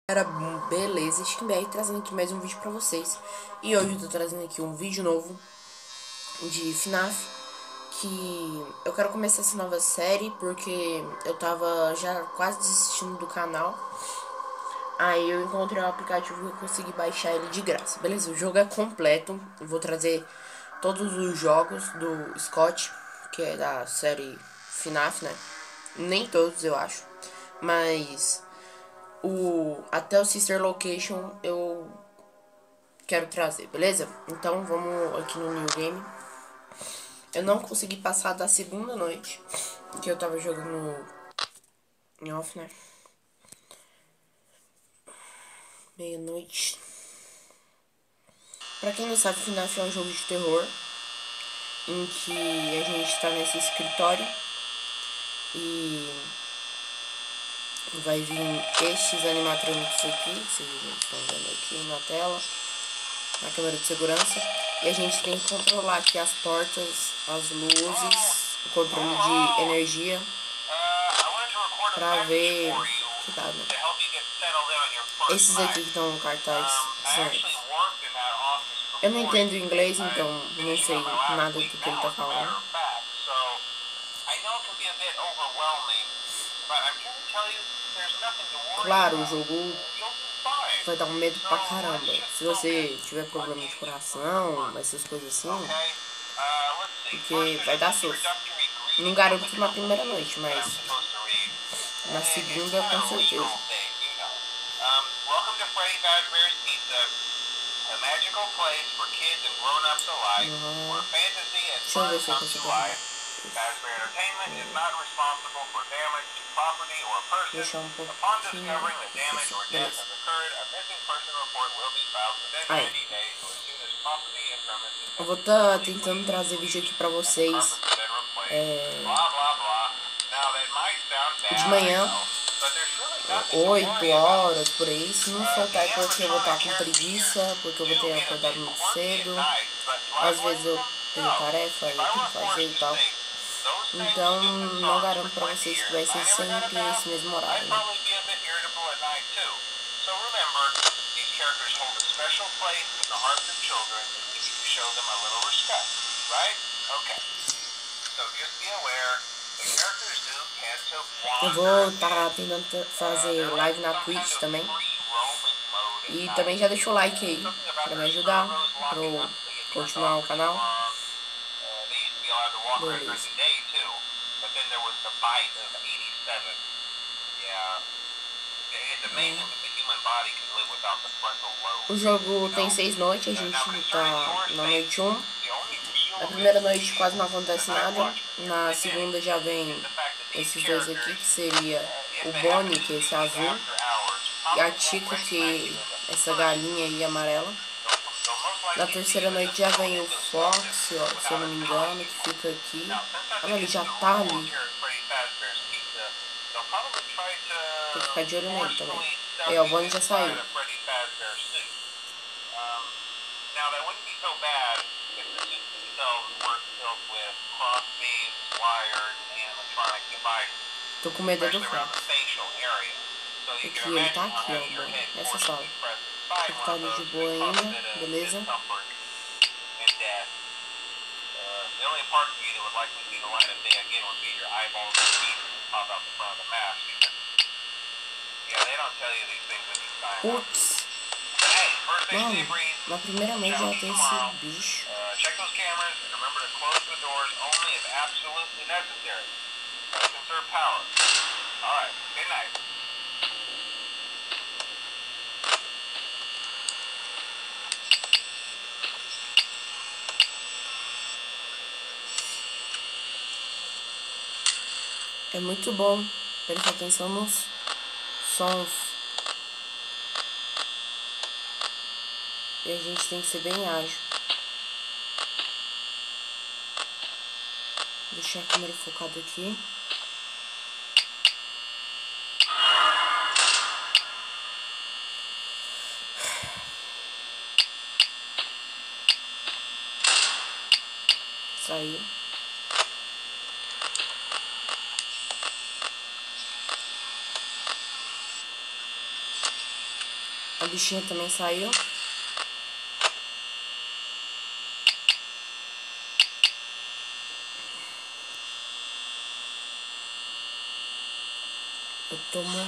Era beleza, SteamBR trazendo aqui mais um vídeo pra vocês. E hoje eu tô trazendo aqui um vídeo novo de FNAF, que eu quero começar essa nova série porque eu tava já quase desistindo do canal. Aí eu encontrei um aplicativo que eu consegui baixar ele de graça. Beleza, o jogo é completo. Eu vou trazer todos os jogos do Scott, que é da série FNAF, né? Nem todos, eu acho. Mas até o Sister Location eu quero trazer, beleza? Então vamos aqui no New Game. Eu não consegui passar da segunda noite, que eu tava jogando em off, né? Meia-noite. Pra quem não sabe, FNAF é um jogo de terror em que a gente tá nesse escritório e vai vir estes animatrônicos aqui, que vocês estão vendo aqui na tela, na câmera de segurança. E a gente tem que controlar aqui as portas, as luzes, o controle de energia, pra ver que dá, né? Esses aqui que estão no cartaz são eles. Eu não entendo inglês, então não sei nada do que ele tá falando. Claro, o jogo vai dar um medo pra caramba. Se você tiver problema de coração, essas coisas assim, porque vai dar susto. Não garanto na primeira noite, mas na segunda com certeza. Deixa eu ver se eu consigo arrumar. Deixar um pouquinho. Beleza. Aí. Eu vou estar tentando trazer vídeo aqui pra vocês de manhã, 8 horas, por aí. Se não faltar é porque eu vou estar com preguiça, porque eu vou ter acordado muito cedo. Às vezes eu tenho tarefa e tenho que fazer e tal. Então, não garanto pra vocês que vai ser sempre nesse mesmo horário, né? Eu vou estar tentando fazer live na Twitch também. E também já deixa o like aí pra me ajudar, pra eu continuar o canal. Beleza. O jogo tem 6 noites, a gente tá na noite 1. Na primeira noite quase não acontece nada. Na segunda já vem esses dois aqui, que seria o Bonnie, que é esse azul, e a Chica, que é essa galinha aí amarela. Na terceira noite já vem o Fox, se eu não me engano, que fica aqui. Olha, ele já tá ali. Tem que ficar de olho nele também. E o Bonnie já saiu. Tô com medo do Fox. Aqui, ele tá aqui, ó, Bonnie, nessa sala. Ele tá ali de boa ainda, beleza? Putz. Mano, na primeira noite já tem esse bicho. É muito bom prestar atenção nos sons. E a gente tem que ser bem ágil. Deixar a câmera focada aqui. Saiu. A bichinha também saiu. Eu tomo...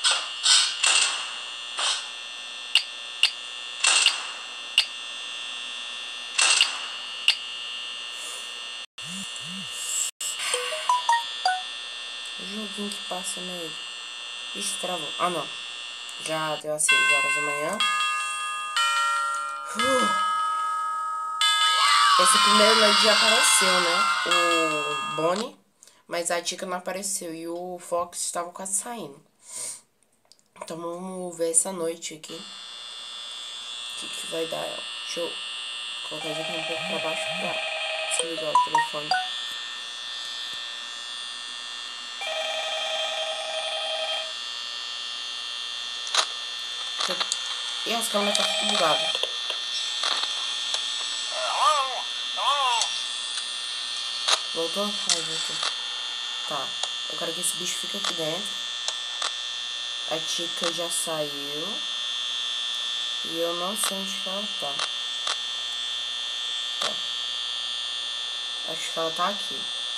O joguinho que passa nele. Ixi, travou. Ah, não. Já deu às 6 horas da manhã. Esse primeiro LED já apareceu, né? O Bonnie. Mas a Tika não apareceu. E o Fox estava quase saindo. Então vamos ver essa noite aqui. O que vai dar. Deixa eu colocar isso aqui um pouco pra baixo pra desligar o telefone. E as câmeras tá tudo bugado. Voltou? Ai, voltou. Tá. Eu quero que esse bicho fique aqui dentro. A Tika já saiu. E eu não sei onde que ela tá. Tá. Acho que ela tá aqui.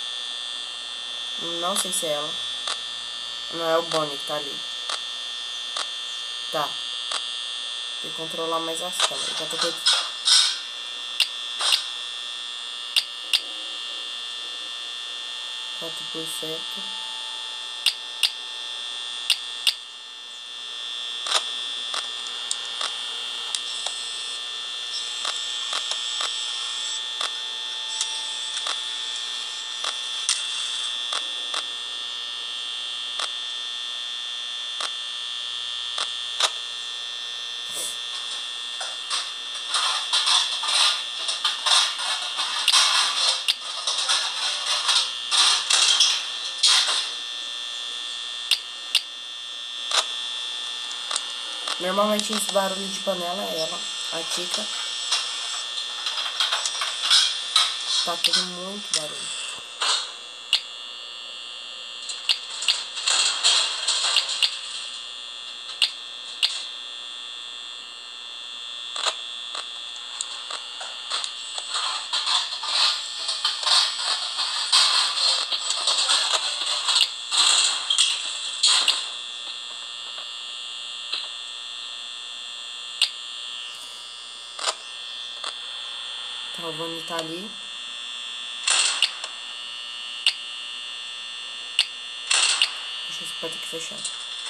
Não sei se é ela. Não é o Bonnie que tá ali. Tá. Tem que controlar mais as câmeras. Já tô com... %. Normalmente esse barulho de panela é ela, a Tika. Tá tendo muito barulho. Tá, o Bonnie tá ali. Deixa esse porta aqui fechado.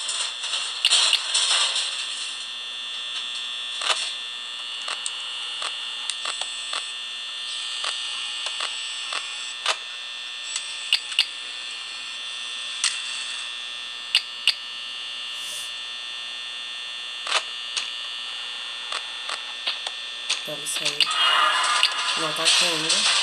Tá, ele saiu. Não tá aqui ainda.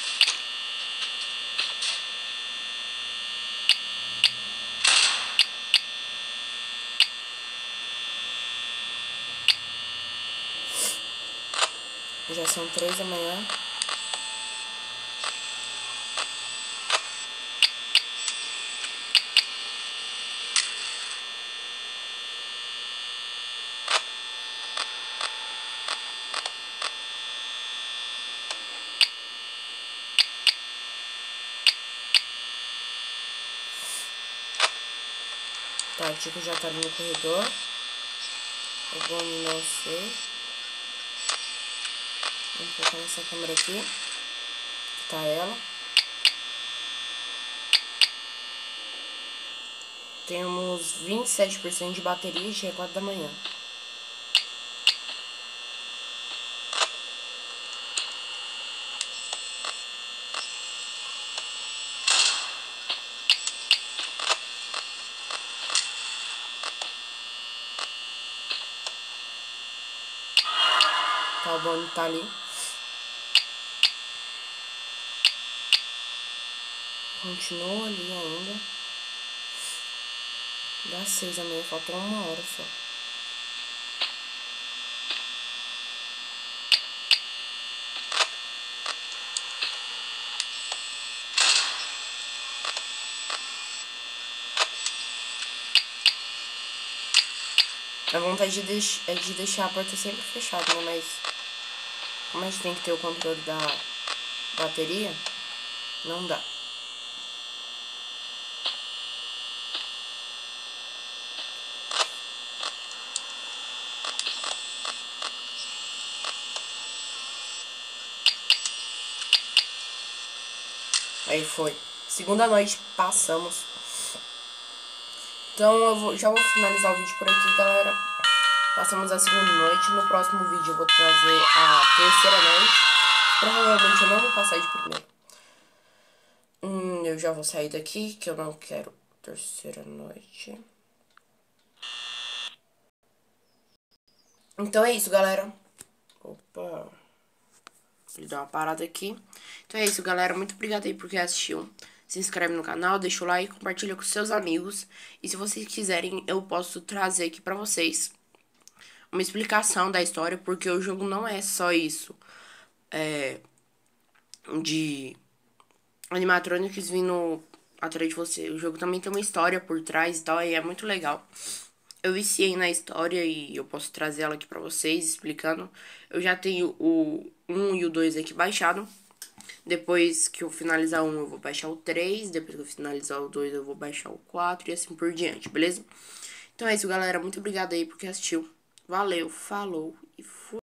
Já são 3 da manhã. Tá, o Tico já tá ali no corredor. O Bonnie não sei. Vamos colocar nessa câmera aqui. Tá ela. Temos 27% de bateria e já é 4 da manhã. Tá, o Bonnie tá ali. Continua ali ainda. Das 6 da manhã, faltou 1 hora só. A vontade é de deixar a porta sempre fechada, né? Mas como a gente tem que ter o controle da bateria, não dá. Aí foi. Segunda noite, passamos. Então já vou finalizar o vídeo por aqui, galera. Passamos a segunda noite. No próximo vídeo eu vou trazer a terceira noite. Provavelmente eu não vou passar de primeiro. Eu já vou sair daqui, que eu não quero terceira noite. Então é isso, galera. Opa. Ele deu uma parada aqui. Então é isso, galera. Muito obrigada aí por quem assistiu. Se inscreve no canal, deixa o like, compartilha com seus amigos. E se vocês quiserem, eu posso trazer aqui pra vocês uma explicação da história, porque o jogo não é só isso. De animatronics vindo atrás de você. O jogo também tem uma história por trás e tal, e é muito legal. Eu viciei na história e eu posso trazer ela aqui pra vocês, explicando. Eu já tenho o 1 e o 2 aqui baixado. Depois que eu finalizar o 1, eu vou baixar o 3. Depois que eu finalizar o 2, eu vou baixar o 4 e assim por diante, beleza? Então é isso, galera. Muito obrigada aí por quem assistiu. Valeu, falou e fui.